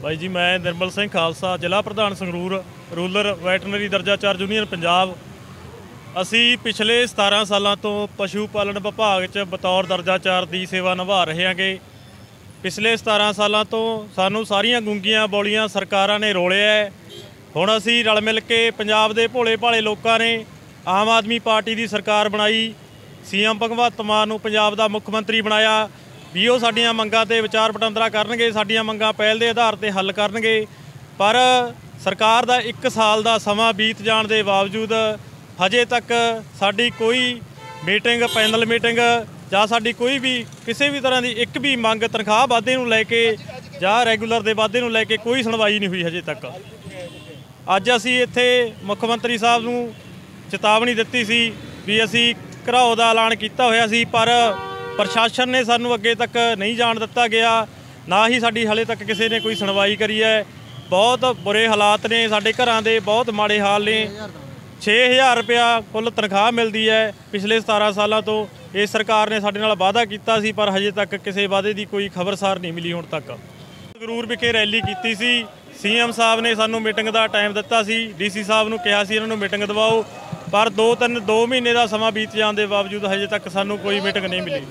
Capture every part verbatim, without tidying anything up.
ਬਾਈ ਜੀ मैं निर्मल सिंह खालसा जिला प्रधान संगरूर रूरल वैटनरी दर्जा चार यूनियन पंजाब। ਅਸੀਂ पिछले सतारह सालों तो पशु पालन विभाग च बतौर दर्जा चार की सेवा निभा रहे हैं। पिछले सतारह सालों तो सानू सारियां गूंगियां बौलियां सरकारां ने रोलिया है। हुण असीं रल मिल के पंजाब दे भोले भाले लोगों ने आम आदमी पार्टी की सरकार बनाई, सी एम भगवंत मान नूं पंजाब दा मुख मंत्री बनाया भी वो साडियां मंगां ते विचार वटंदरा करनगे, साडियां मंगां पहल के आधार पर हल करनगे। पर सरकार का एक साल का समा बीत जाण दे बावजूद हजे तक साडी कोई मीटिंग पैनल मीटिंग जां साडी कोई भी किसी भी तरह की एक भी मंग तनख्वाह वाधे नूं लैके जां रैगूलर के वाधे नूं लैके कोई सुनवाई नहीं हुई हजे तक। अज असीं इत्थे मुख मंत्री साहब नूं चेतावनी दित्ती सी भी असीं घराओ दा ऐलान कीता होया सी, पर प्रशासन ने सानू अगे तक नहीं जाण दिता गया, ना ही साडी हले तक किसी ने कोई सुनवाई करी है। बहुत बुरे हालात ने, साडे घरां दे बहुत माड़े हाल ने। छे हज़ार रुपया कुल तनख्वाह मिलती है पिछले सतारह सालों तो। इस सरकार ने साडे नाल वादा कीता सी पर हजे तक किसी वादे की कोई खबरसार नहीं मिली हुण तक। संगरूर विखे रैली कीती सी, सी एम साहब ने सानू मीटिंग का टाइम दिता सी, डी सी साहब नूं कहा सी इन्हां नूं मीटिंग दवाओ, पर दो तीन दो महीने का समा बीत जाने के बावजूद हजे तक सानू कोई मीटिंग नहीं मिली।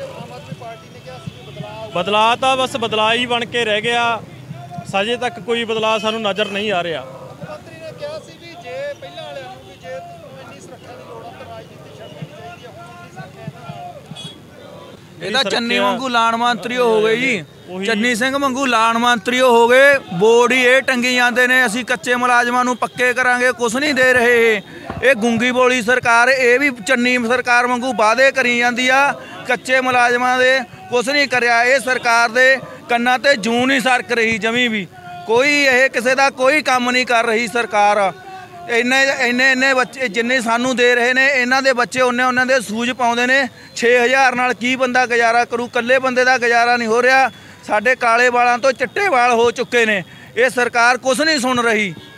बदलाव तो बस बदलाव ही बन के रह गया, हजे तक कोई बदलाव सानू नज़र नहीं आ रहा। ਇਹਦਾ ਚੰਨੀ ਵਾਂਗੂ ਲਾਣ ਮੰਤਰੀ ਹੋ ਗਏ ਜੀ, ਚੰਨੀ ਸਿੰਘ ਵਾਂਗੂ ਲਾਣ ਮੰਤਰੀ ਹੋ ਗਏ। ਬੋਰਡ ਹੀ ਇਹ ਟੰਗੀ ਜਾਂਦੇ ਨੇ ਅਸੀਂ ਕੱਚੇ ਮੁਲਾਜ਼ਮਾਂ ਨੂੰ ਪੱਕੇ ਕਰਾਂਗੇ, ਕੁਛ ਨਹੀਂ ਦੇ ਰਹੇ। ਇਹ ਗੁੰਗੀ ਬੋਲੀ ਸਰਕਾਰ, ਇਹ ਵੀ ਚੰਨੀ ਸਰਕਾਰ ਵਾਂਗੂ ਵਾਅਦੇ ਕਰੀ ਜਾਂਦੀ ਆ, ਕੱਚੇ ਮੁਲਾਜ਼ਮਾਂ ਦੇ ਕੁਛ ਨਹੀਂ ਕਰਿਆ। ਇਹ ਸਰਕਾਰ ਦੇ ਕੰਨਾਂ ਤੇ ਜੂੰ ਨਹੀਂ ਸਰਕ ਰਹੀ ਜਮੀ ਵੀ, ਕੋਈ ਇਹ ਕਿਸੇ ਦਾ ਕੋਈ ਕੰਮ ਨਹੀਂ ਕਰ ਰਹੀ ਸਰਕਾਰ। ਇੰਨੇ ਇੰਨੇ ਇੰਨੇ ਬੱਚੇ ਜਿੰਨੇ ਸਾਨੂੰ ਦੇ ਰਹੇ ਨੇ, ਇਹਨਾਂ ਦੇ ਬੱਚੇ ਉਹਨੇ ਉਹਨਾਂ ਦੇ ਸੂਝ ਪਾਉਂਦੇ ਨੇ। ਛੇ ਹਜ਼ਾਰ ਨਾਲ ਕੀ ਬੰਦਾ ਗੁਜ਼ਾਰਾ ਕਰੂ? ਇਕੱਲੇ ਬੰਦੇ ਦਾ ਗੁਜ਼ਾਰਾ ਨਹੀਂ ਹੋ ਰਿਹਾ। ਸਾਡੇ ਕਾਲੇ ਵਾਲਾਂ ਤੋਂ ਚਿੱਟੇ ਵਾਲ ਹੋ ਚੁੱਕੇ ਨੇ। ਇਹ ਸਰਕਾਰ ਕੁਛ ਨਹੀਂ ਸੁਣ ਰਹੀ।